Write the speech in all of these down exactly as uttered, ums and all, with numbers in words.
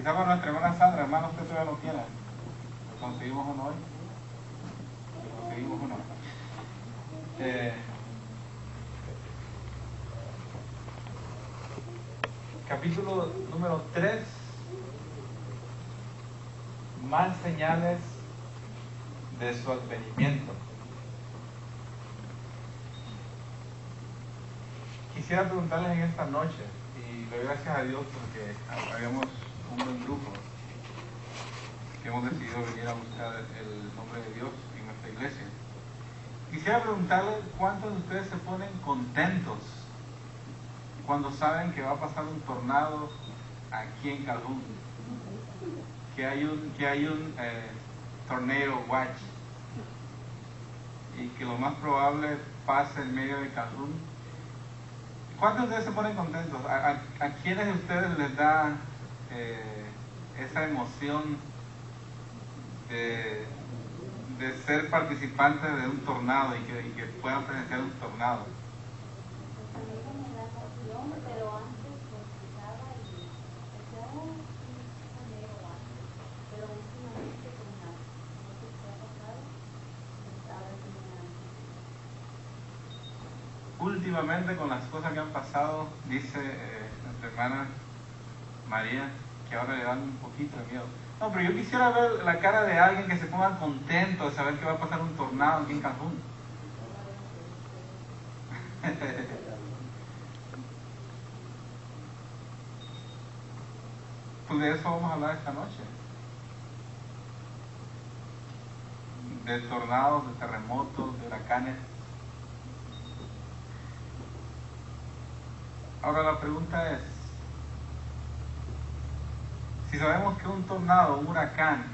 Quizá para nuestra hermana Sandra, hermano, usted todavía no tiene. ¿Conseguimos uno hoy? Conseguimos uno. Eh, capítulo número tres. Más señales de su advenimiento. Quisiera preguntarles en esta noche, y le doy gracias a Dios porque habíamos un buen grupo que hemos decidido venir a buscar el nombre de Dios en nuestra iglesia. Quisiera preguntarles cuántos de ustedes se ponen contentos cuando saben que va a pasar un tornado aquí en Calhoun, que hay un, que hay un eh, tornado watch y que lo más probable pase en medio de Calhoun. ¿Cuántos de ustedes se ponen contentos? ¿A, a, a quiénes de ustedes les da eh, esa emoción de, de ser participantes de un tornado y que, y que puedan presenciar un tornado? Últimamente, con las cosas que han pasado, dice eh, nuestra hermana María, que ahora le dan un poquito de miedo. No, pero yo quisiera ver la cara de alguien que se ponga contento de saber que va a pasar un tornado aquí en Cancún. Pues de eso vamos a hablar esta noche. De tornados, de terremotos, de huracanes. Ahora la pregunta es, si sabemos que un tornado, un huracán,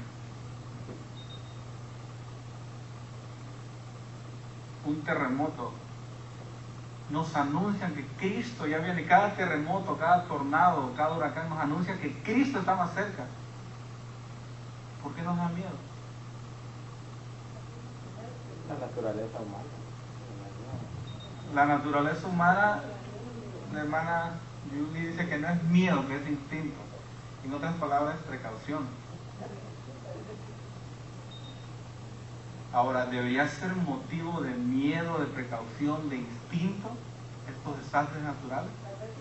un terremoto, nos anuncian que Cristo ya viene, cada terremoto, cada tornado, cada huracán nos anuncia que Cristo está más cerca, ¿por qué nos da miedo? La naturaleza humana. La naturaleza humana, la hermana Julie dice que no es miedo, que es instinto. En otras palabras, precaución. Ahora, ¿debería ser motivo de miedo, de precaución, de instinto estos desastres naturales?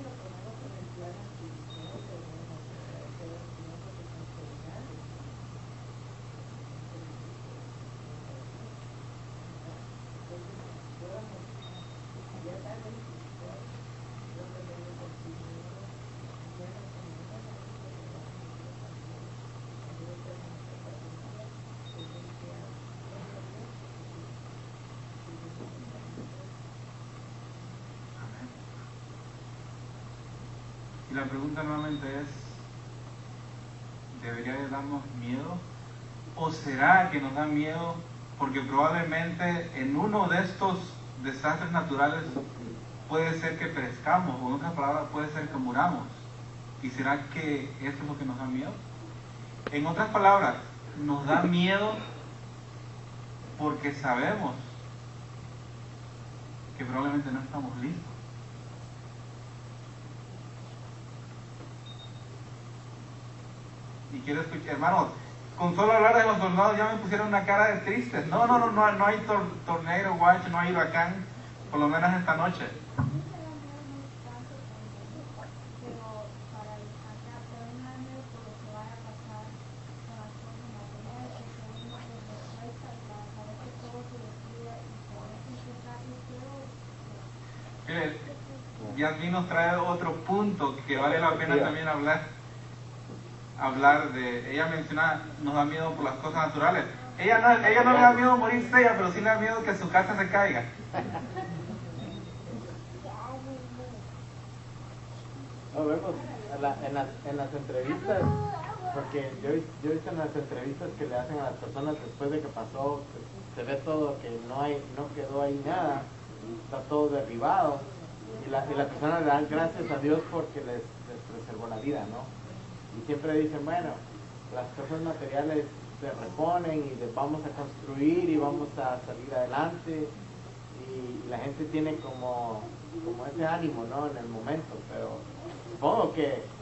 Y la pregunta nuevamente es, ¿debería de darnos miedo? ¿O será que nos da miedo porque probablemente en uno de estos desastres naturales puede ser que perezcamos, o en otras palabras puede ser que muramos? ¿Y será que eso es lo que nos da miedo? En otras palabras, nos da miedo porque sabemos que probablemente no estamos listos. Y quiero escuchar, hermanos, con solo hablar de los tornados ya me pusieron una cara de tristes. No, no, no, no, no hay tor tornado watch, no hay huracán, por lo menos esta noche. Mire, Yasmin nos trae otro punto que vale la pena también hablar. hablar de, ella menciona, nos da miedo por las cosas naturales. Ella no, ella no le da miedo morirse ella, pero sí le da miedo que su casa se caiga. No, vemos en, la, en, las, en las entrevistas, porque yo, yo he visto en las entrevistas que le hacen a las personas después de que pasó, se ve todo, que no hay, no quedó ahí nada, está todo derribado, y la, y la persona le dan gracias a Dios porque les, les preservó la vida, ¿no? Y siempre dicen, bueno, las cosas materiales se reponen y les vamos a construir y vamos a salir adelante, y, y la gente tiene como, como ese ánimo, ¿no? En el momento, pero supongo que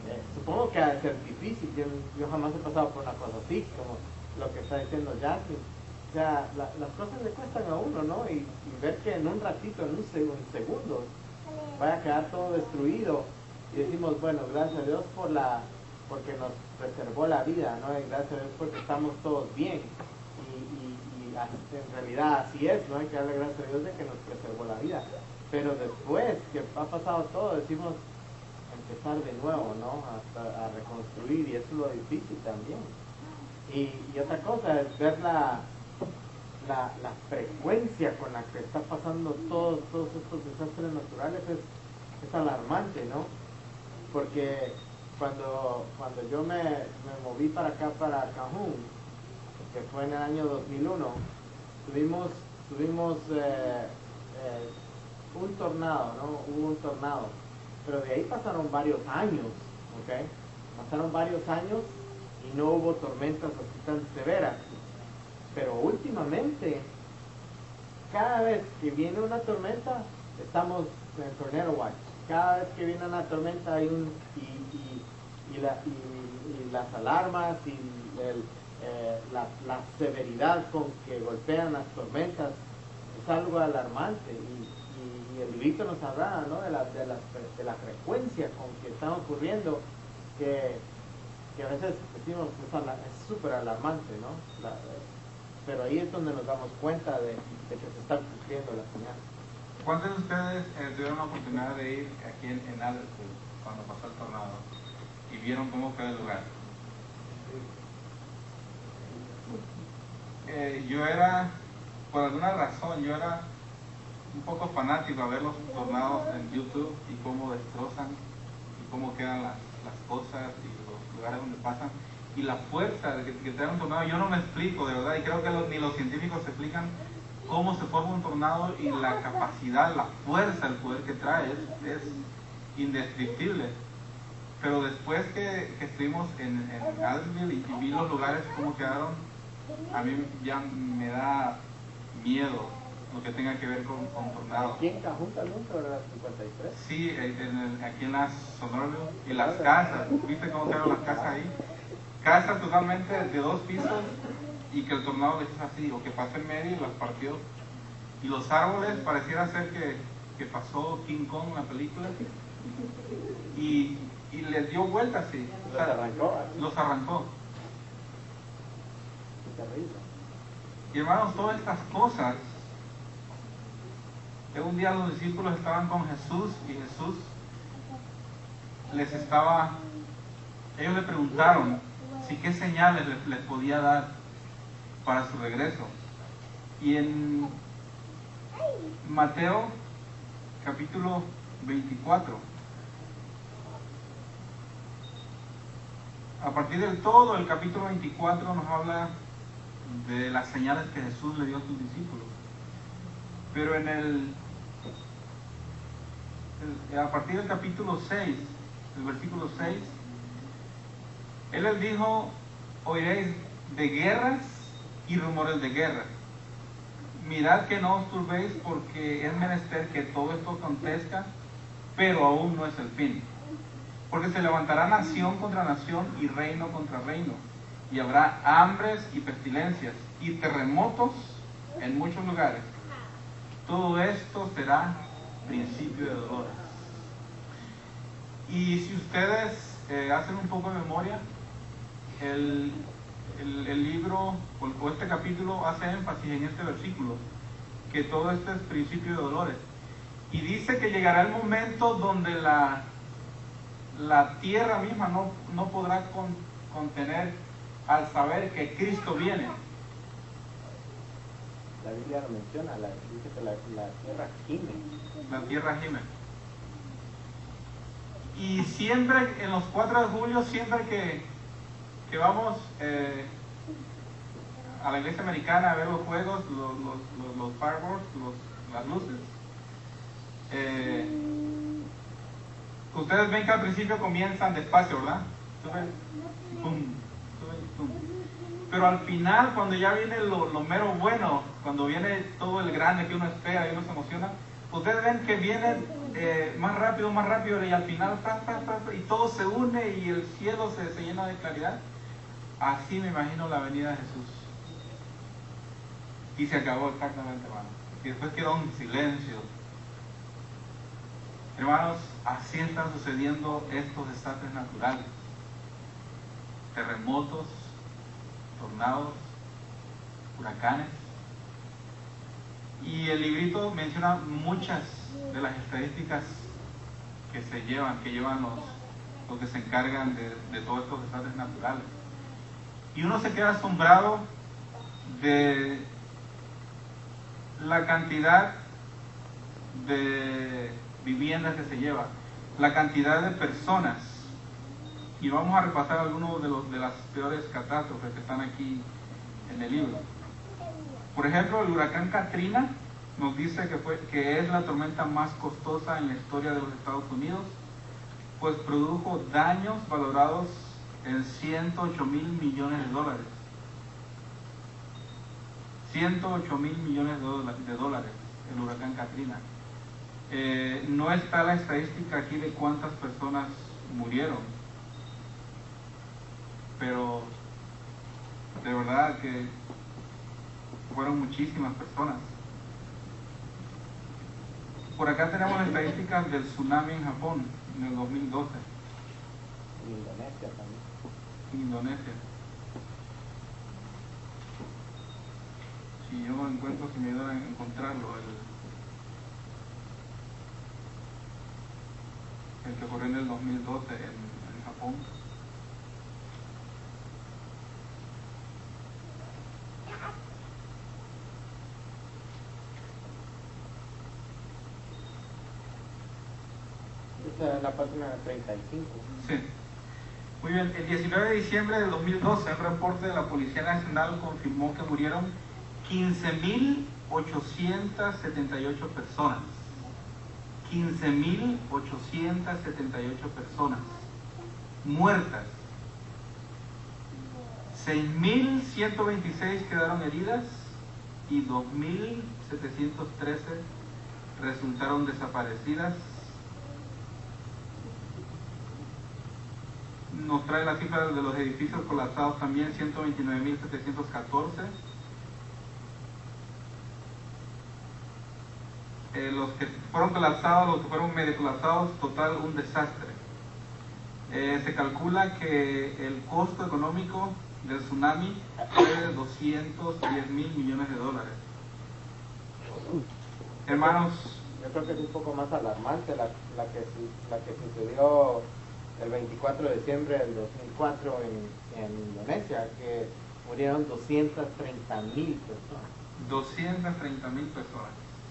Eh, supongo que ha de ser difícil, yo, yo jamás he pasado por una cosa así, como lo que está diciendo Jasmine. O sea, la, las cosas le cuestan a uno, ¿no? Y, y ver que en un ratito, en un, seg un segundo, vaya a quedar todo destruido. Y decimos, bueno, gracias a Dios por la, porque nos preservó la vida, ¿no? Y gracias a Dios porque estamos todos bien. Y, y, y en realidad así es, ¿no? Hay que darle gracias a Dios de que nos preservó la vida. Pero después que ha pasado todo, decimos, empezar de nuevo, ¿no? Hasta a reconstruir, y eso es lo difícil también. Y, y otra cosa es ver la, la, la frecuencia con la que está pasando todos, todos estos desastres naturales es, es alarmante, ¿no? Porque cuando, cuando yo me, me moví para acá, para Cancún, que fue en el año dos mil uno, tuvimos, tuvimos eh, eh, un tornado, ¿no? Hubo un tornado. Pero de ahí pasaron varios años, ¿ok? Pasaron varios años y no hubo tormentas así tan severas. Pero últimamente, cada vez que viene una tormenta, estamos en Tornado Watch. Cada vez que viene una tormenta hay un... Y, y, y, la, y, y las alarmas y el, eh, la, la severidad con que golpean las tormentas es algo alarmante. Y, y el librito nos hablaba, ¿no? de, la, de, la, de la frecuencia con que están ocurriendo, que, que a veces decimos es súper alarmante, ¿no? La, pero ahí es donde nos damos cuenta de, de que se está cumpliendo la señal. ¿Cuántos de ustedes eh, tuvieron la oportunidad de ir aquí en, en Aldersville cuando pasó el tornado y vieron cómo fue el lugar? Eh, yo era, por alguna razón, yo era un poco fanático a ver los tornados en YouTube y cómo destrozan y cómo quedan las, las cosas y los lugares donde pasan y la fuerza de que, que trae un tornado. Yo no me explico de verdad, y creo que los, ni los científicos se explican cómo se forma un tornado, y la capacidad, la fuerza, el poder que trae es, es indescriptible. Pero después que, que estuvimos en, en Aldersville y, y vi los lugares cómo quedaron, a mí ya me da miedo lo que tenga que ver con, con tornados. ¿Aquí en Cancún también sobre las cincuenta y tres? Sí, en el, aquí en las Sonoraville, y las casas, ¿viste cómo quedaron las casas ahí? Casas totalmente de dos pisos, y que el tornado les hizo así, o que pasó en medio y las partió. Y los árboles pareciera ser que, que pasó King Kong en la película, y, y les dio vuelta así. Los arrancó. Los arrancó. Qué terrible. Y hermanos, todas estas cosas, un día los discípulos estaban con Jesús y Jesús les estaba, ellos le preguntaron si qué señales les, les podía dar para su regreso. Y en Mateo capítulo veinticuatro, a partir del todo el capítulo veinticuatro nos habla de las señales que Jesús le dio a sus discípulos. Pero en el, el a partir del capítulo seis, el versículo seis, Él les dijo: oiréis de guerras y rumores de guerra. Mirad que no os turbéis, porque es menester que todo esto acontezca, pero aún no es el fin. Porque se levantará nación contra nación y reino contra reino, y habrá hambres y pestilencias y terremotos en muchos lugares. Todo esto será principio de dolores. Y si ustedes eh, hacen un poco de memoria, el, el, el libro o, o este capítulo hace énfasis en este versículo, que todo esto es principio de dolores. Y dice que llegará el momento donde la, la tierra misma no, no podrá con, contener al saber que Cristo viene. La Biblia lo menciona, la, dice que la, la tierra gime. La tierra gime. Y siempre, en los cuatro de julio, siempre que, que vamos eh, a la iglesia americana a ver los juegos, los, los, los, los fireworks, los, las luces, eh, ustedes ven que al principio comienzan despacio, ¿verdad? Suben, pum, suben, pum. Pero al final, cuando ya viene lo, lo mero bueno, cuando viene todo el grande que uno espera y uno se emociona, ustedes ven que viene eh, más rápido, más rápido, y al final, fra, fra, fra, fra, y todo se une y el cielo se, se llena de claridad. Así me imagino la venida de Jesús. Y se acabó exactamente, hermano. Y después quedó un silencio. Hermanos, así están sucediendo estos desastres naturales. Terremotos, tornados, huracanes. Y el librito menciona muchas de las estadísticas que se llevan, que llevan los, los que se encargan de, de todos estos desastres naturales. Y uno se queda asombrado de la cantidad de viviendas que se lleva, la cantidad de personas. Y vamos a repasar algunos de, los, de las peores catástrofes que están aquí en el libro. Por ejemplo, el huracán Katrina nos dice que, fue, que es la tormenta más costosa en la historia de los Estados Unidos, pues produjo daños valorados en ciento ocho mil millones de dólares. ciento ocho mil millones de dólares el huracán Katrina. Eh, no está la estadística aquí de cuántas personas murieron, pero de verdad que fueron muchísimas personas. Por acá tenemos las estadísticas del tsunami en Japón en el dos mil doce. En Indonesia también. En Indonesia. Si yo lo encuentro, si me ayudan a encontrarlo, el, el que ocurrió en el dos mil doce en, en Japón. Esta es la página treinta y cinco. Sí. Muy bien, el diecinueve de diciembre del dos mil doce, un reporte de la Policía Nacional confirmó que murieron quince mil ochocientas setenta y ocho personas. quince mil ochocientas setenta y ocho personas muertas. seis mil ciento veintiséis quedaron heridas y dos mil setecientos trece resultaron desaparecidas. Nos trae la cifra de los edificios colapsados también, ciento veintinueve mil setecientos catorce. Eh, los que fueron colapsados, los que fueron medio colapsados, total un desastre. Eh, se calcula que el costo económico del tsunami fue de doscientos diez mil millones de dólares. Hermanos, yo creo que es un poco más alarmante la, la, que, la que sucedió el veinticuatro de diciembre del dos mil cuatro en, en Indonesia, que murieron doscientas treinta mil personas. doscientas treinta mil personas.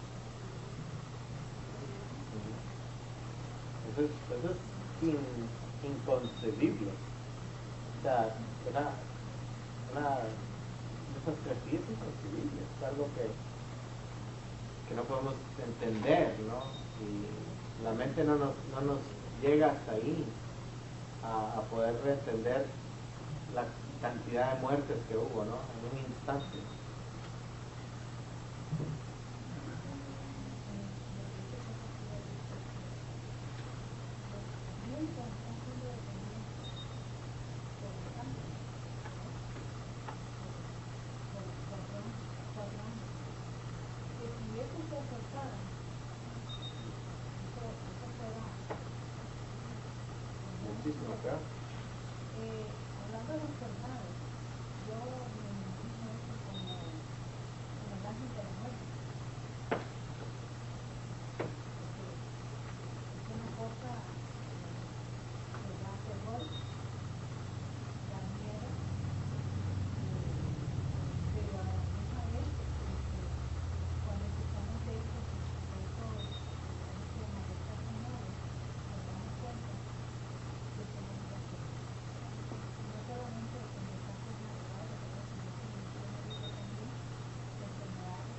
Eso es, eso es in, inconcebible. O sea, una, una desastre así es inconcebible. Es algo que, que no podemos entender, ¿no? Y la mente no nos, no nos llega hasta ahí. A, a poder entender la cantidad de muertes que hubo, ¿no? En un instante. Muchísimo peor. Eh, hablando de los tornados, yo me imagino esto como, como el ángel de la muerte. Porque es una cosa que da terror, da miedo, eh, pero a la misma vez, este, cuando escuchamos de estos, de estos, de estos temas, de estas señales, nos damos cuenta que tenemos que hacer. No solamente en desastres naturales, sino que en el medio también, de enfermedades,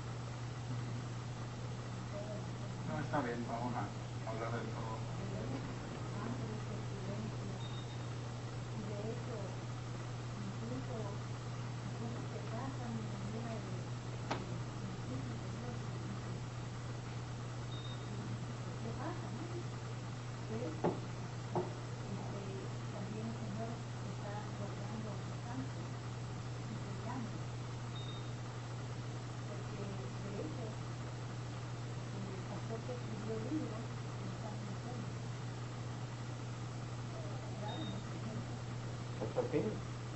todo eso. No, está bien, vamos a hablar de todo. Ángeles, pestilencias, y de hecho, incluso personas que pasan en la vida de de- de científicos, ¿no? Científicos. Pues sí.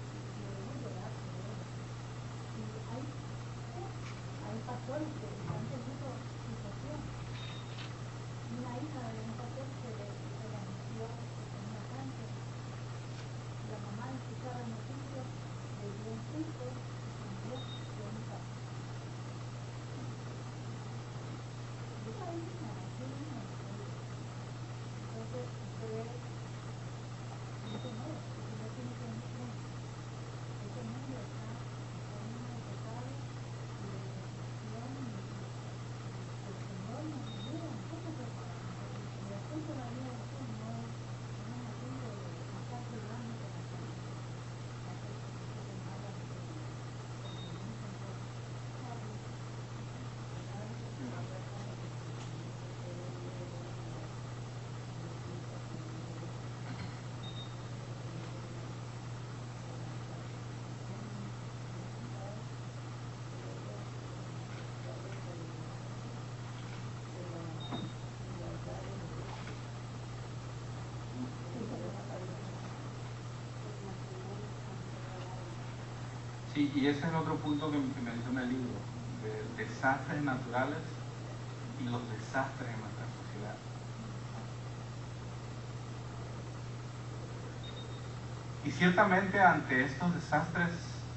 Hay pastores que están teniendo situación. Una hija de un pastor se le se le anunció que tenía cáncer. La mamá escuchaba noticias, le dio un culto y cambió de un caso. Y esa hija, qué niña. Entonces, usted ve, dice, no, usted tiene que entender. Ese mundo está en un pecado y de destrucción y el Señor nos ayuda a nosotros el asunto de la vida de nosotros no es no es un asunto de estar jugando con la gente, hacer cosas malas que perjudican todo. Sí, y ese es el otro punto que, que menciona el libro, de desastres naturales y los desastres en nuestra sociedad. Y ciertamente ante estos desastres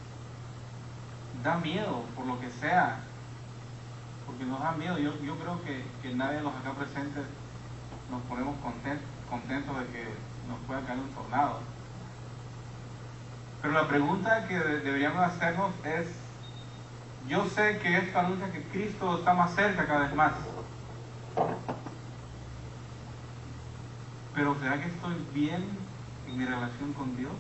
da miedo, por lo que sea, porque nos da miedo. Yo, yo creo que, que nadie de los acá presentes nos ponemos content, contentos de que nos pueda caer un tornado. Pero la pregunta que de, deberíamos hacernos es, yo sé que esto anuncia que Cristo está más cerca cada vez más, pero ¿será que estoy bien en mi relación con Dios?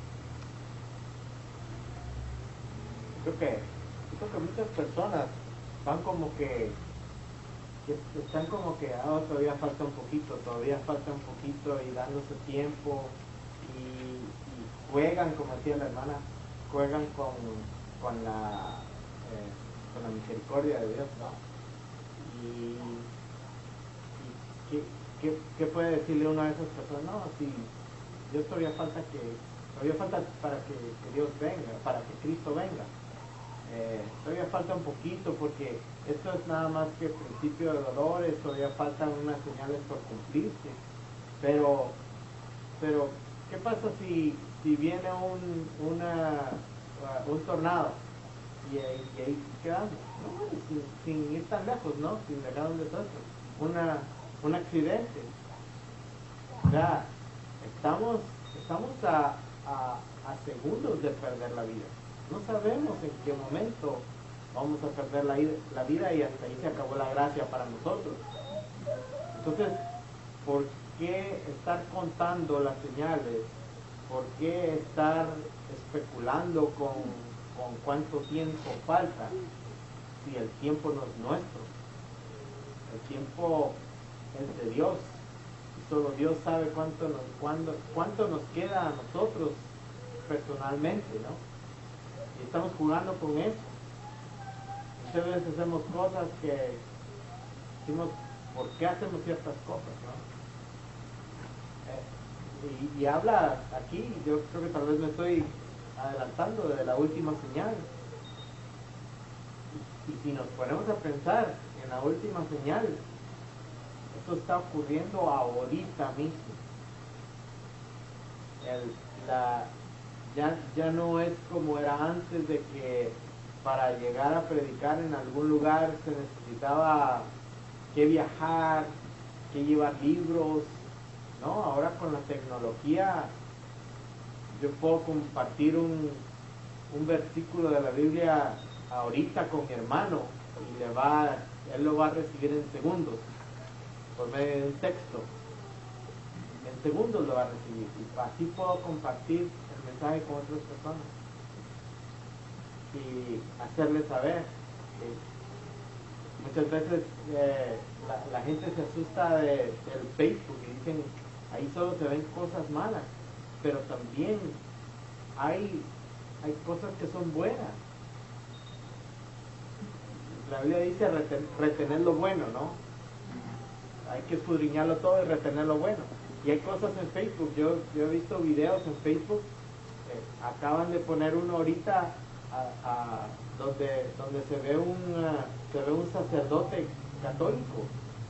Creo que, creo que muchas personas van como que, que están como que, ah, oh, todavía falta un poquito, todavía falta un poquito y dándose tiempo y, y juegan, como decía la hermana, juegan con, con, la, eh, con la misericordia de Dios, ¿no? Y, y ¿qué, qué, ¿qué puede decirle uno a esas personas? No, si Dios todavía falta que, todavía falta para que, que Dios venga, para que Cristo venga. Eh, todavía falta un poquito porque esto es nada más que principio de dolores, todavía faltan unas señales por cumplirse, pero pero ¿qué pasa si, si viene un, una, uh, un tornado y, y ahí quedamos? No, sin, sin ir tan lejos, ¿no? Sin dejar un desastre, una, un accidente. O sea, estamos, estamos a, a, a segundos de perder la vida. No sabemos en qué momento vamos a perder la, la vida y hasta ahí se acabó la gracia para nosotros. Entonces, ¿por qué estar contando las señales? ¿Por qué estar especulando con, con cuánto tiempo falta si el tiempo no es nuestro? El tiempo es de Dios. Y solo Dios sabe cuánto nos, cuándo, cuánto nos queda a nosotros personalmente, ¿no? Y estamos jugando con eso. Muchas veces hacemos cosas que decimos, ¿por qué hacemos ciertas cosas, no? Eh, y, y habla aquí, yo creo que tal vez me estoy adelantando de la última señal. Y, y si nos ponemos a pensar en la última señal, esto está ocurriendo ahorita mismo. El, la, ya, ya no es como era antes de que para llegar a predicar en algún lugar se necesitaba que viajar, que llevar libros, ¿no? Ahora con la tecnología yo puedo compartir un, un versículo de la Biblia ahorita con mi hermano y le va, él lo va a recibir en segundos por medio de un texto. En segundos lo va a recibir y así puedo compartir el mensaje con otras personas y hacerles saber que muchas veces eh, la, la gente se asusta de, del Facebook y dicen ahí solo se ven cosas malas, pero también hay, hay cosas que son buenas. La Biblia dice reten, retener lo bueno, ¿no? Hay que escudriñarlo todo y retener lo bueno. Y hay cosas en Facebook, yo, yo he visto videos en Facebook eh, acaban de poner uno ahorita a, a, donde, donde se ve un, uh, se ve un sacerdote católico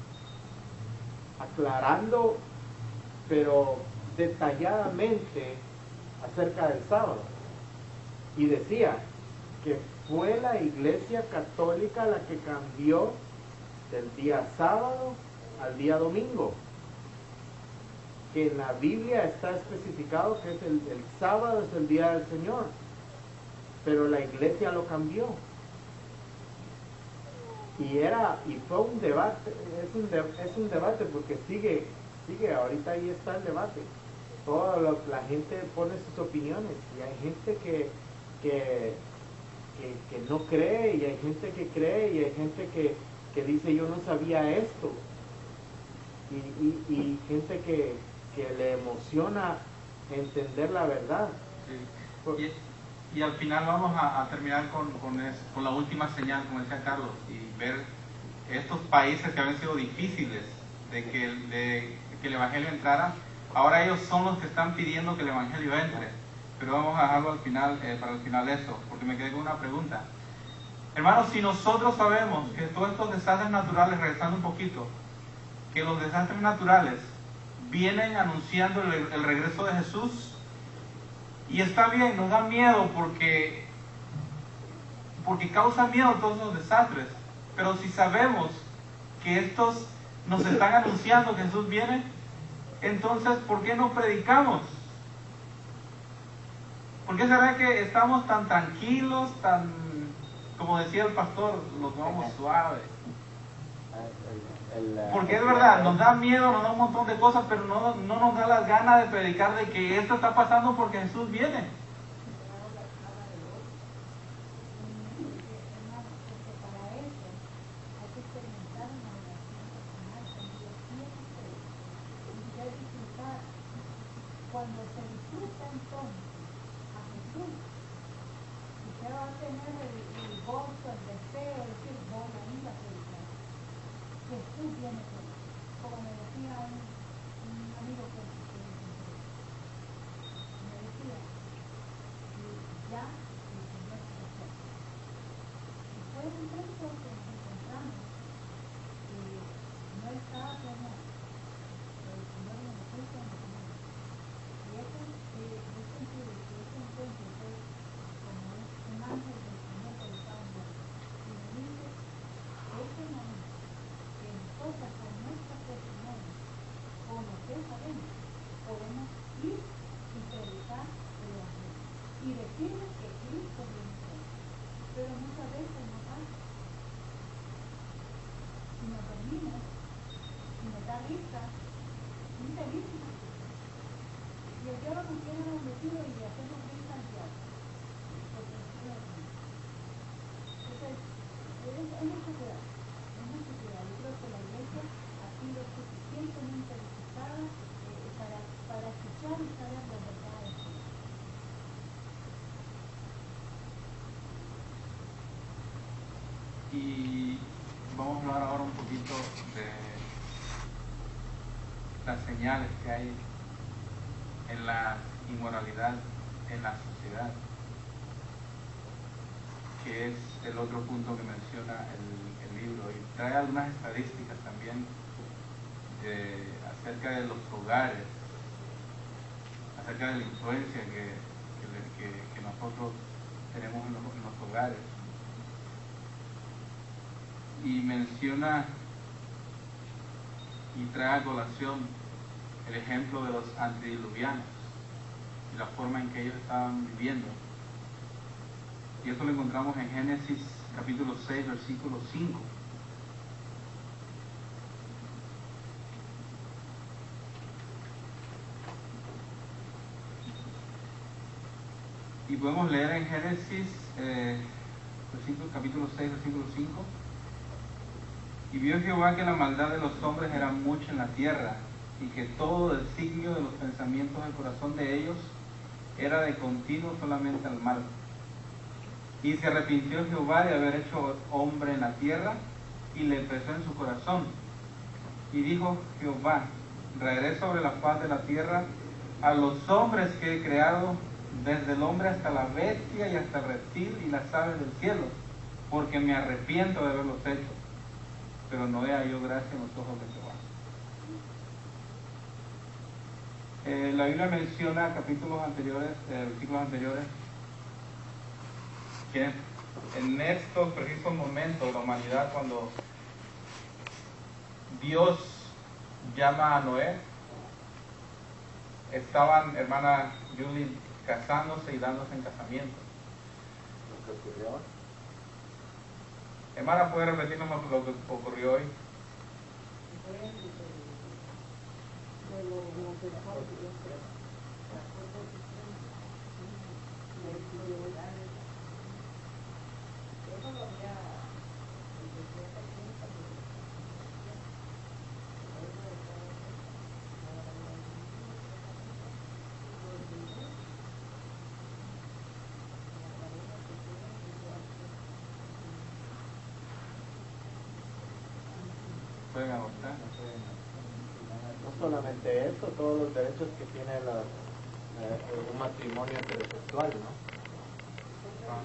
aclarando, pero detalladamente acerca del sábado. Y decía que fue la Iglesia Católica la que cambió del día sábado al día domingo. Que en la Biblia está especificado que es el, el sábado es el día del Señor, pero la Iglesia lo cambió. Y era, y fue un debate, es un, de, es un debate porque sigue, sigue, ahorita ahí está el debate. Toda la, la gente pone sus opiniones y hay gente que, que, que, que no cree y hay gente que cree y hay gente que, que dice yo no sabía esto. Y, y, y gente que, que le emociona entender la verdad. Sí. Y, y al final vamos a, a terminar con, con, es, con la última señal, como decía Carlos, y ver estos países que habían sido difíciles de que, de, de que el Evangelio entrara. Ahora ellos son los que están pidiendo que el Evangelio entre. Pero vamos a dejarlo al final, eh, para el final eso, porque me quedé con una pregunta. Hermanos, si nosotros sabemos que todos estos desastres naturales, regresando un poquito, que los desastres naturales vienen anunciando el, el regreso de Jesús, y está bien, nos da miedo porque, porque causa miedo todos esos desastres, pero si sabemos que estos nos están anunciando que Jesús viene, entonces ¿por qué no predicamos? ¿Por qué será que estamos tan tranquilos, tan, como decía el pastor, los tomamos suaves? Porque es verdad, nos da miedo, nos da un montón de cosas, pero no, no nos da las ganas de predicar de que esto está pasando porque Jesús viene. Cuando se disfruta entonces a Jesús, usted va a tener el, el gozo, el deseo de decir, voy a ir a predicar. Jesús viene por mí. Como me decía un, un amigo que me decía, ya el Señor se acerca. Y fue un texto que nos encontramos, que no estaba planeado, pero el Señor nos lo puso en el camino. Y eso, eh, yo sentí que ese encuentro fue como un ángel del Señor que estaba en él. Y me dice, ese momento que nosotros con nuestro testimonio, con lo que sabemos, podemos ir y predicar el Evangelio y decirles que Cristo viene pronto. Pero muchas veces no pasa. Si nos dormimos, si nos da risa, infelices. Y el diablo nos tiene metido y le hacemos risa al diablo. Porque nos tiene dormido. Entonces, hay mucho cuidado. Hay mucho cuidado. Yo creo que la iglesia ha sido suficientemente visitada eh, para, para escuchar y saber las verdades. Y vamos a hablar ahora un poquito de las señales que hay en la inmoralidad en la sociedad, que es el otro punto que menciona el, el libro, y trae algunas estadísticas también eh, acerca de los hogares, acerca de la influencia que, que, que, que nosotros tenemos en los, en los hogares. Y menciona y trae a colación el ejemplo de los antediluvianos y la forma en que ellos estaban viviendo. Y esto lo encontramos en Génesis capítulo seis, versículo cinco. Y podemos leer en Génesis eh, versículo, capítulo seis, versículo cinco. Y vio Jehová que la maldad de los hombres era mucha en la tierra, y que todo designio de los pensamientos del corazón de ellos era de continuo solamente al mal. Y se arrepintió Jehová de haber hecho hombre en la tierra, y le pesó en su corazón. Y dijo Jehová, traeré sobre la faz de la tierra a los hombres que he creado, desde el hombre hasta la bestia y hasta el reptil y las aves del cielo, porque me arrepiento de haberlos hecho, pero no he hallado gracia en los ojos de Jehová. Eh, la Biblia menciona capítulos anteriores, eh, versículos anteriores, que en estos precisos momentos de la humanidad, cuando Dios llama a Noé, estaban, hermana Julie, casándose y dándose en casamiento. Lo que ocurrió. Hermana, ¿puede repetirnos lo que ocurrió hoy? Pueden adoptar. No solamente eso, todos los derechos que tiene la, eh, un matrimonio heterosexual, ¿no? Ah.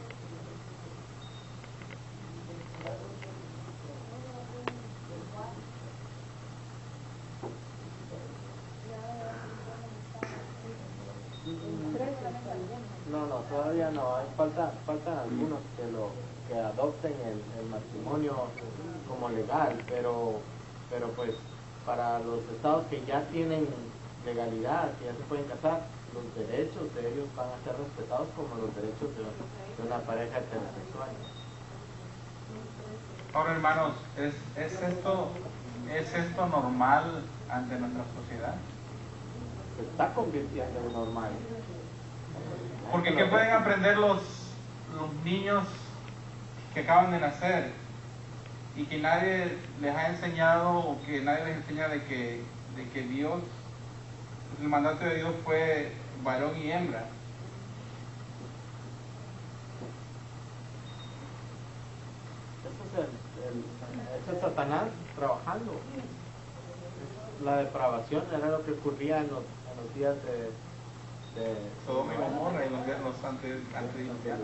No, no, todavía no. Hay, falta, faltan algunos que lo que adopten el, el matrimonio como legal, pero, pero pues para los estados que ya tienen legalidad, que ya se pueden casar, los derechos de ellos van a ser respetados como los derechos de, de una pareja heterosexual. Ahora, hermanos, ¿es, es, esto, ¿es esto normal ante nuestra sociedad? Se está convirtiendo en normal. Porque ¿qué pueden aprender los, los niños que acaban de nacer y que nadie les ha enseñado o que nadie les enseña de que, de que Dios, el mandato de Dios fue varón y hembra? Eso es, el, el, eso es Satanás trabajando. La depravación era lo que ocurría en los, en los días de, de Sodoma y Gomorra y los, los antediluvianos.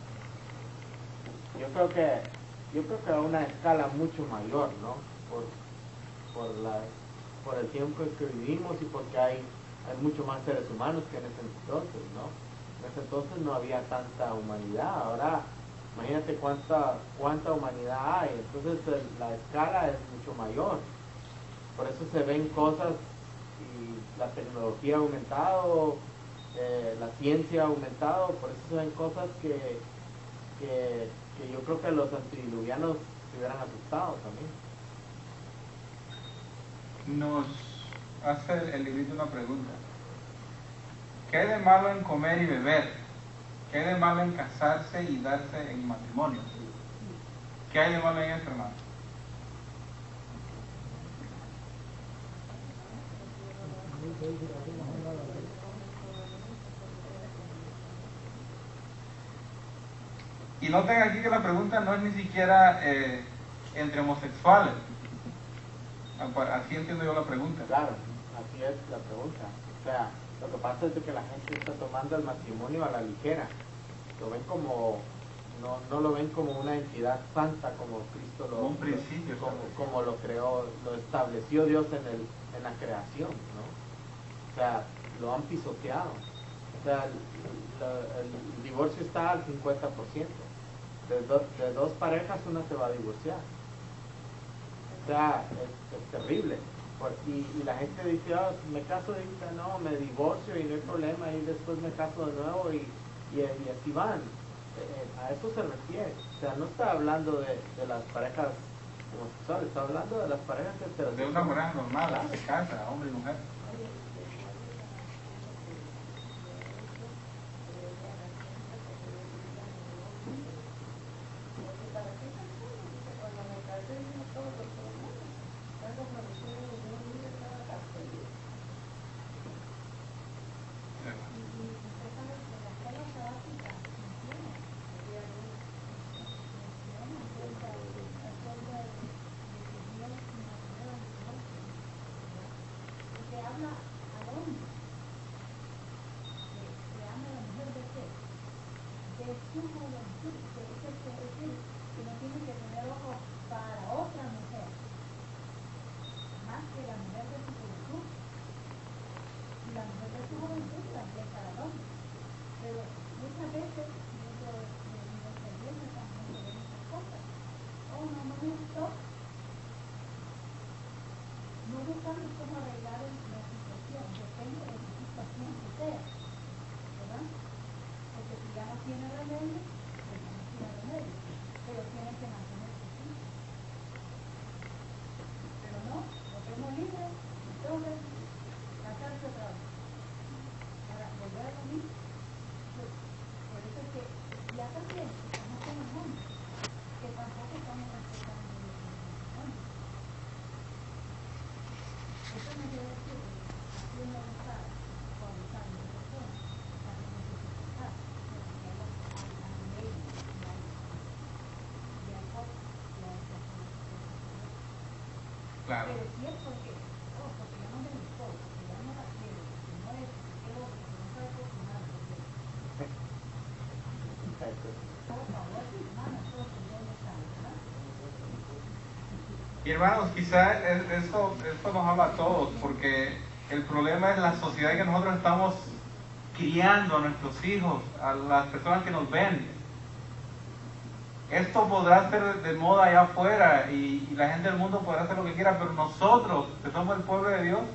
Yo creo que yo creo que a una escala mucho mayor, ¿no? Por, por, la, por el tiempo en que vivimos y porque hay, hay mucho más seres humanos que en ese entonces, ¿no? En ese entonces no había tanta humanidad. Ahora, imagínate cuánta, cuánta humanidad hay. Entonces el, la escala es mucho mayor. Por eso se ven cosas y la tecnología ha aumentado, eh, la ciencia ha aumentado, por eso se ven cosas que, que, que yo creo que los antediluvianos se hubieran asustado también. Nos hace el librito una pregunta. ¿Qué hay de malo en comer y beber? ¿Qué hay de malo en casarse y darse en matrimonio? ¿Qué hay de malo en esto, hermano? Y noten aquí que la pregunta no es ni siquiera eh, entre homosexuales. Así entiendo yo la pregunta. Claro, así es la pregunta. O sea, lo que pasa es de que la gente está tomando el matrimonio a la ligera. Lo ven como, no, no lo ven como una entidad santa como Cristo lo, Como un principio, como, como lo creó, lo estableció Dios en, el, en la creación, ¿no? O sea, lo han pisoteado. O sea, el, el, el divorcio está al cincuenta por ciento. De, do, de dos parejas, una se va a divorciar. O sea, es, es terrible. Por, y, y la gente dice, oh, me caso ahorita, no, me divorcio y no hay problema, y después me caso de nuevo y, y, y así van. Eh, a eso se refiere. O sea, no está hablando de, de las parejas homosexuales, está hablando de las parejas heterosexuales. De una pareja normal, de casa, hombre y mujer. es su juventud, que es el que decir que no tiene que tener ojos para otra mujer, más que la mujer de su juventud. Y la mujer de su juventud también para el hombre. Pero muchas veces dentro de nuestra iglesia también se ven esas cosas. Oh, no, no me gustó. No buscamos cómo arreglar la situación, depende de la situación que sea, ¿verdad? Porque si ya no tiene remedio, pues ya no tiene remedio, pero tiene que mantenerse así. Pero no, lo tengo libre, entonces, casarse otra vez. Para volver a lo mismo. Pues, por eso es que ya también estamos con el mundo, que tampoco estamos respetando los matrimonios. Eso no quiere decir que haciendo un padre, cuando sale de persona, también necesita estar, porque hay la ley, y hay y hay cosas, y hay personas que pueden hacer. Claro. Pero si es porque, oh, porque ya no me gustó, porque ya no la quiero, porque no es, porque quiero, porque no sabe cocinar, porque, por favor, hermano, entonces, ¿dónde está, verdad? Y hermanos, quizá es- esto, esto nos habla a todos, porque el problema es la sociedad que nosotros estamos criando a nuestros hijos, a las personas que nos ven. Esto podrá ser de moda allá afuera y, y la gente del mundo podrá hacer lo que quiera, pero nosotros, que somos el pueblo de Dios,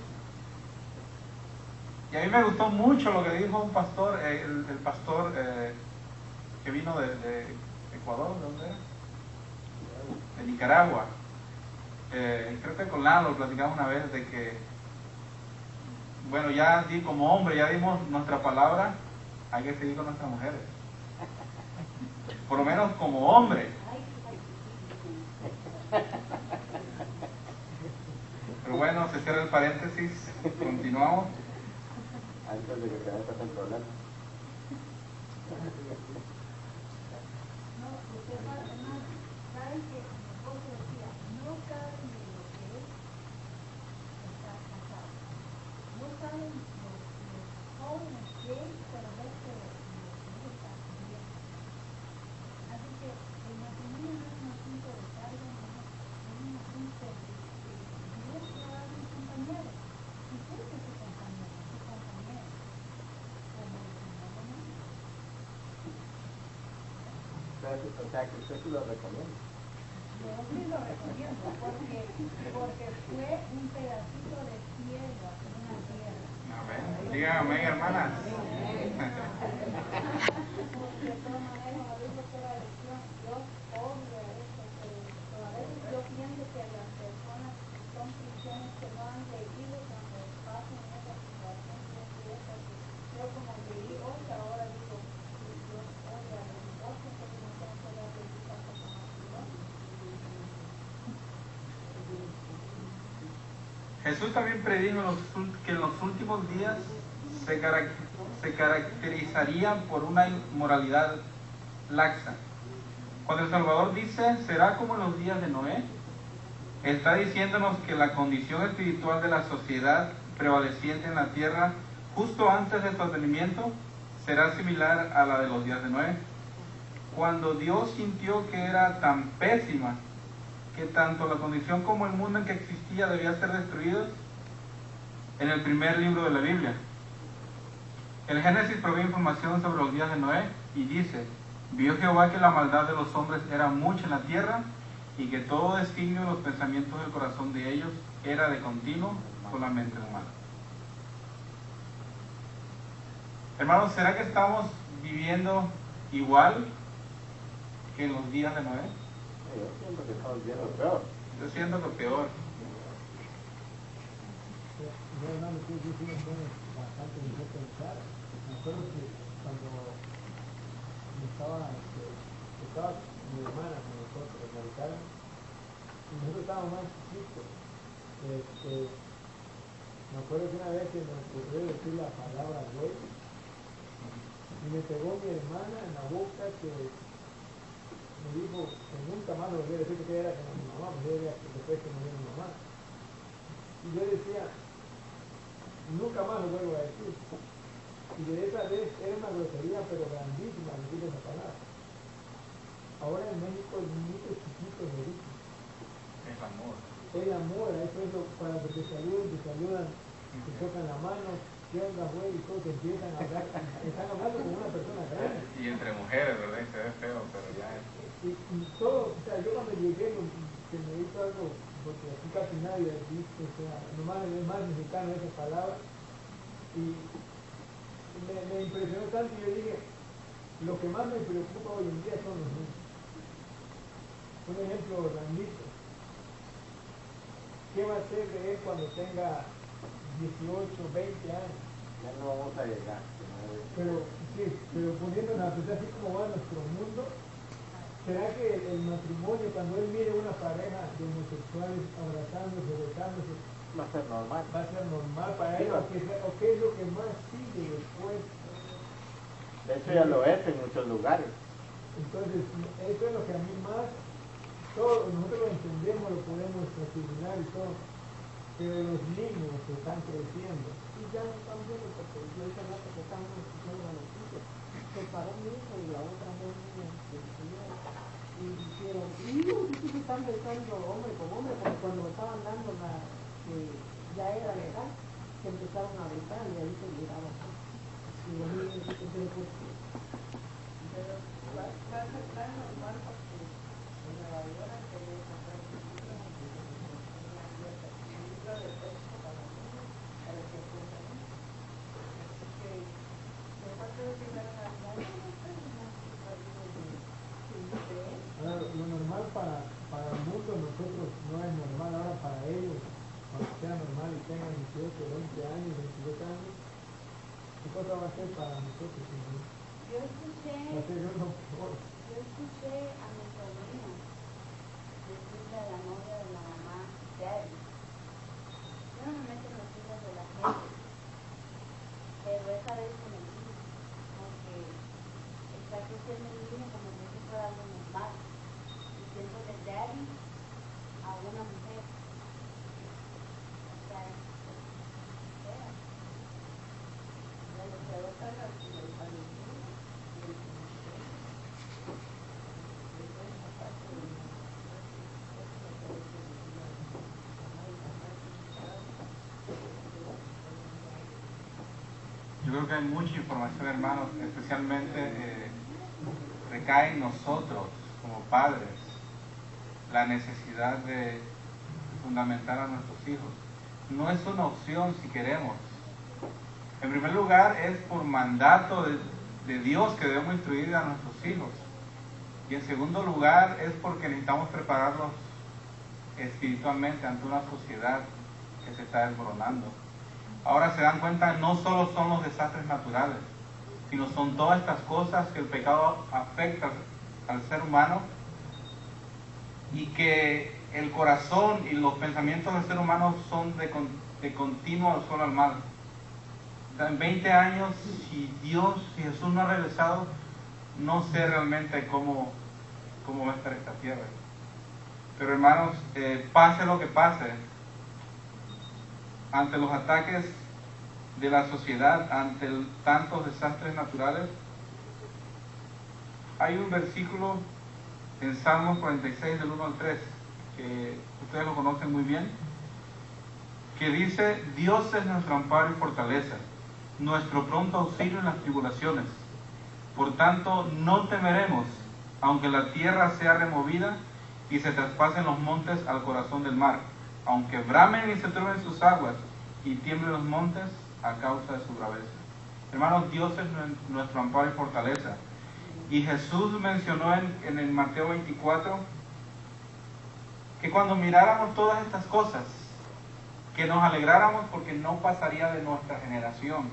y a mí me gustó mucho lo que dijo un pastor, eh, el, el pastor eh, que vino de, de Ecuador, ¿de dónde era? De Nicaragua. Eh, creo que con Lalo platicamos una vez de que, bueno, ya di, como hombre ya dimos nuestra palabra, hay que seguir con nuestras mujeres. Por lo menos como hombre. Pero bueno, se cierra el paréntesis, continuamos. Antes de que se meta el problema. No, usted sabe, hermano, saben que mi esposo decía, no saben de lo que es estar casado. No saben los, los jóvenes gays, pero ves que los gusta bien. Así que el matrimonio no es un asunto de carga, no es un asunto de que Dios te va a dar un compañero. Y busca su compañero, su compañero, como el Señor lo manda. O sea, que usted sí lo recomienda. Yo sí lo recomiendo porque, porque fue un pedacito de cielo aquí en la tierra. Amén. Digan amén, hermanas. Porque de todas maneras, a veces fue la elección, Dios obvia eso, pero a veces yo pienso que las personas son cristianos que no han leído cuando pasan esa situación, pienso yo, porque yo como leí hoy, ahora digo, Dios obvia los divorcios, porque no se han podido dedicar a su matrimonio. Jesús también predijo en los ul- que en los últimos días se, carac- se caracterizarían por una inmoralidad laxa. Cuando el Salvador dice, será como en los días de Noé, está diciéndonos que la condición espiritual de la sociedad prevaleciente en la tierra justo antes de su advenimiento será similar a la de los días de Noé. Cuando Dios sintió que era tan pésima que tanto la condición como el mundo en que existía debía ser destruidos, en el primer libro de la Biblia. El Génesis provee información sobre los días de Noé y dice, vio Jehová que la maldad de los hombres era mucha en la tierra y que todo designio de los pensamientos del corazón de ellos era de continuo solamente el mal. Hermanos, ¿será que estamos viviendo igual que en los días de Noé? Yo siento que estamos viendo peor. Yo siento que peor. Yo, hermano, que yo sí me pone bastante de qué pensar. Me acuerdo que cuando me estaba, este, estaba mi hermana con nosotros, en Maricana, y nosotros estábamos más chiquitos. Este, me acuerdo que una vez que me ocurrió decir la palabra güey, y me pegó mi hermana en la boca que me dijo que nunca más lo volví a decir porque ella era como mi mamá, porque ella era después que murió mi mamá. Y yo decía, nunca más lo vuelvo a decir. Y de esa vez era una grosería, pero grandísima, decir esa palabra. Ahora en México el niñito chiquito me dice. Es amor. El amor, eso es lo, para que te saluden, te saludan, te tocan la mano, ¿qué onda, güey? Y todos empiezan a hablar, están hablando con una persona grande. Y entre mujeres, ¿verdad? Y se ve feo, pero ya es. Y, y todo, o sea, yo cuando llegué, que me hizo algo, porque aquí casi nadie dice, o sea, nomás es más mexicano esa palabra, y me, me impresionó tanto y yo dije, lo que más me preocupa hoy en día son los niños. Un ejemplo, Ranito. ¿Qué va a hacer de él cuando tenga dieciocho, veinte años? Ya no vamos a llegar. Pero, sí, pero poniéndonos a pensar así como va nuestro mundo, ¿será que el, el matrimonio, cuando él mire una pareja de homosexuales abrazándose, besándose, Va a ser normal. va a ser normal para Sí, él? va. ¿O qué, o qué es lo que más sigue después? De hecho ya lo es en muchos lugares. Entonces, eso es lo que a mí más, todo, nosotros lo entendemos, lo podemos asimilar y todo, pero los niños que están creciendo, Y ya no están viendo, porque yo esa noche que estábamos escuchando la noticia, se paró mi hijo y la otra dos niñas de señora, y dijeron, y se están besando hombre con hombre, porque cuando me estaban dando la, que ya era legal, se empezaron a besar y ahí se miraban. Y los niños, pero ¿por qué? Pero va va a ser tan normal porque en Nueva York se ve comprar un libro, una abierta, un libro de texto para los niños, para que aprendan. Así que nosotros llegaron a la no sé, no sé, ahora, lo normal para, para el mundo nosotros no es normal, ahora para ellos, cuando sea normal y tengan dieciocho, veinte años, veintidós años, ¿qué cosa va a ser para nosotros? ¿No? Yo escuché, Va a ser uno peor. yo escuché a mi sobrina decirle a la novia de la mamá, Daddy. Yo no me meto en los hijos de la gente, pero esa vez se me dijo, porque está creciendo el niño como si eso fuera algo normal, diciéndole Daddy a una mujer. O sea, es fea. Ya lo que adopta a los niños. Yo creo que hay mucha información, hermanos, especialmente eh, recae en nosotros como padres la necesidad de fundamentar a nuestros hijos. No es una opción si queremos. En primer lugar, es por mandato de, de Dios que debemos instruir a nuestros hijos. Y en segundo lugar, es porque necesitamos prepararlos espiritualmente ante una sociedad que se está desmoronando. Ahora se dan cuenta, no solo son los desastres naturales, sino son todas estas cosas que el pecado afecta al ser humano y que el corazón y los pensamientos del ser humano son de, de continuo solo al mal. En veinte años, si Dios, si Jesús no ha regresado, no sé realmente cómo, cómo va a estar esta tierra. Pero hermanos, eh, pase lo que pase, ante los ataques de la sociedad, ante el, tantos desastres naturales, hay un versículo en Salmos cuarenta y seis del uno al tres, que ustedes lo conocen muy bien, que dice: Dios es nuestro amparo y fortaleza, nuestro pronto auxilio en las tribulaciones. Por tanto, no temeremos, aunque la tierra sea removida y se traspasen los montes al corazón del mar, aunque bramen y se turben sus aguas y tiemblen los montes a causa de su braveza. Hermanos, Dios es nuestro amparo y fortaleza. Y Jesús mencionó en, en el Mateo veinticuatro que cuando miráramos todas estas cosas, que nos alegráramos porque no pasaría de nuestra generación.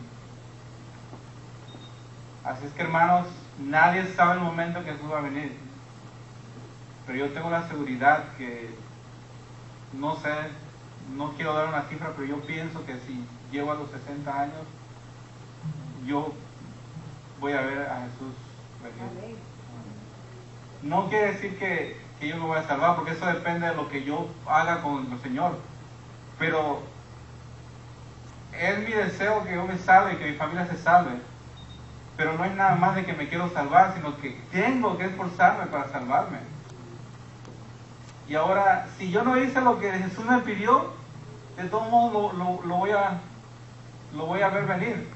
Así es que, hermanos, nadie sabe el momento que Jesús va a venir. Pero yo tengo la seguridad que, no sé, no quiero dar una cifra, pero yo pienso que si llego a los sesenta años, yo voy a ver a Jesús venir. No quiere decir que, que yo me voy a salvar, porque eso depende de lo que yo haga con el Señor. Pero es mi deseo que yo me salve y que mi familia se salve. Pero no es nada más de que me quiero salvar, sino que tengo que esforzarme para salvarme. Y ahora, si yo no hice lo que Jesús me pidió, de todos modos lo, lo, lo, voy a, lo voy a ver venir.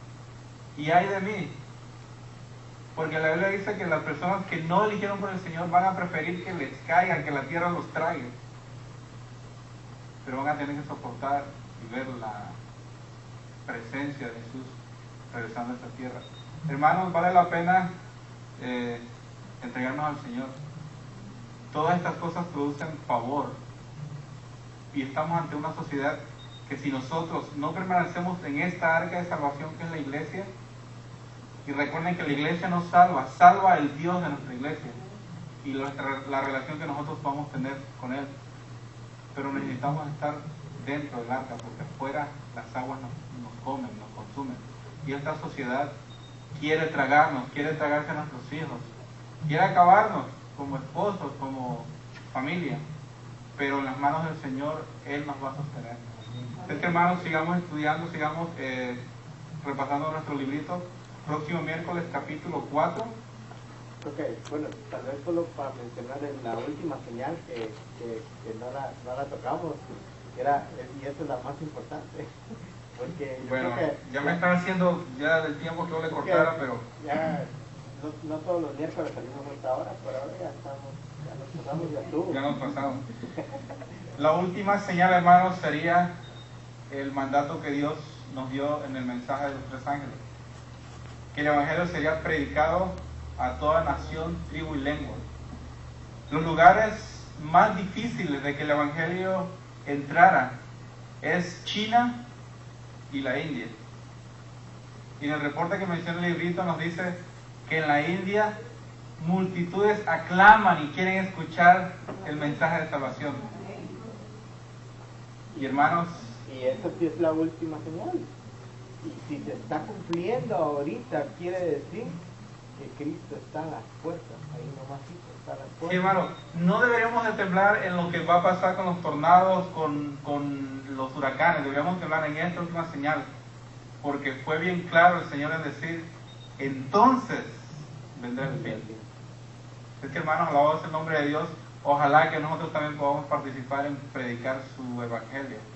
Y ay de mí. Porque la Biblia dice que las personas que no eligieron por el Señor van a preferir que les caigan, que la tierra los trague. Pero van a tener que soportar y ver la presencia de Jesús regresando a esta tierra. Hermanos, vale la pena eh, entregarnos al Señor. Todas estas cosas producen favor. Y estamos ante una sociedad que si nosotros no permanecemos en esta arca de salvación que es la iglesia, y recuerden que la iglesia nos salva, salva el Dios de nuestra iglesia y la, la relación que nosotros vamos a tener con Él. Pero necesitamos estar dentro del arca, porque afuera las aguas nos, nos comen, nos consumen. Y esta sociedad quiere tragarnos, quiere tragarse a nuestros hijos, quiere acabarnos como esposos, como familia. Pero en las manos del Señor, Él nos va a sostener. Así que, hermanos, sigamos estudiando, sigamos eh, repasando nuestro librito. Próximo miércoles, capítulo cuatro. Ok, bueno, tal vez solo para mencionar en la última señal que, que, que no, la, no la tocamos, que era, y esa es la más importante. Porque yo bueno, creo que ya me están haciendo ya del tiempo que yo le cortara, pero... Ya, no, no todos los miércoles salimos a esta hora, pero ahora ya estamos, ya nos pasamos, ya estuvo. Ya nos pasamos. La última señal, hermanos, sería el mandato que Dios nos dio en el mensaje de los tres ángeles. Que el Evangelio sería predicado a toda nación, tribu y lengua. Los lugares más difíciles de que el Evangelio entrara es China y la India. Y en el reporte que menciona el librito nos dice que en la India multitudes aclaman y quieren escuchar el mensaje de salvación. Y hermanos, y esa sí es la última señal. Y si se está cumpliendo ahorita, quiere decir que Cristo está a las puertas. Ahí nomás está a las puertas. sí, hermano, no deberíamos de temblar en lo que va a pasar con los tornados, con, con los huracanes. Deberíamos temblar en esta última señal. Porque fue bien claro el Señor en decir, entonces vendrá el fin. Es que, hermanos, alabado sea el nombre de Dios. Ojalá que nosotros también podamos participar en predicar su evangelio.